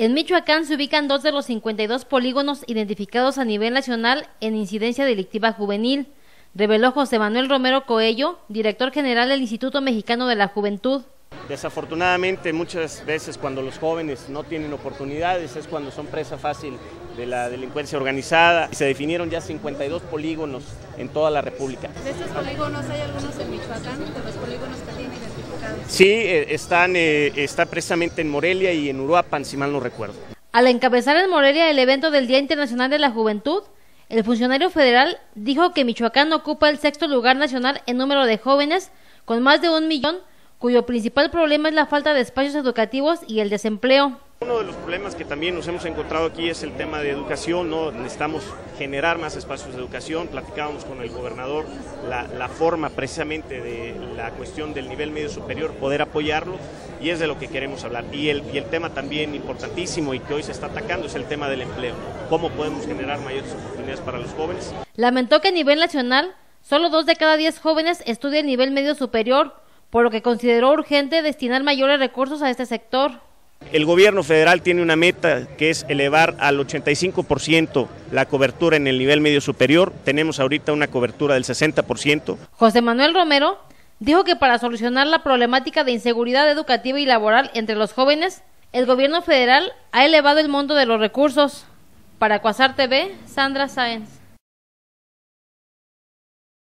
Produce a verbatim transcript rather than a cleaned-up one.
En Michoacán se ubican dos de los cincuenta y dos polígonos identificados a nivel nacional en incidencia delictiva juvenil, reveló José Manuel Romero Coello, director general del Instituto Mexicano de la Juventud. Desafortunadamente, muchas veces cuando los jóvenes no tienen oportunidades es cuando son presa fácil de la delincuencia organizada. Se definieron ya cincuenta y dos polígonos en toda la República. ¿De estos polígonos hay algunos en Michoacán, de los polígonos que tienen identificados? Sí, están, eh, está precisamente en Morelia y en Uruapan, si mal no recuerdo. Al encabezar en Morelia el evento del Día Internacional de la Juventud, el funcionario federal dijo que Michoacán ocupa el sexto lugar nacional en número de jóvenes, con más de un millón, cuyo principal problema es la falta de espacios educativos y el desempleo. Uno de los problemas que también nos hemos encontrado aquí es el tema de educación, ¿no? Necesitamos generar más espacios de educación. Platicábamos con el gobernador la, la forma precisamente de la cuestión del nivel medio superior, poder apoyarlo, y es de lo que queremos hablar. Y el, y el tema también importantísimo y que hoy se está atacando es el tema del empleo, ¿no? ¿Cómo podemos generar mayores oportunidades para los jóvenes? Lamentó que a nivel nacional, solo dos de cada diez jóvenes estudian nivel medio superior, por lo que consideró urgente destinar mayores recursos a este sector. El gobierno federal tiene una meta que es elevar al ochenta y cinco por ciento la cobertura en el nivel medio superior. Tenemos ahorita una cobertura del sesenta por ciento. José Manuel Romero dijo que para solucionar la problemática de inseguridad educativa y laboral entre los jóvenes, el gobierno federal ha elevado el monto de los recursos. Para Cuasar T V, Sandra Sáenz.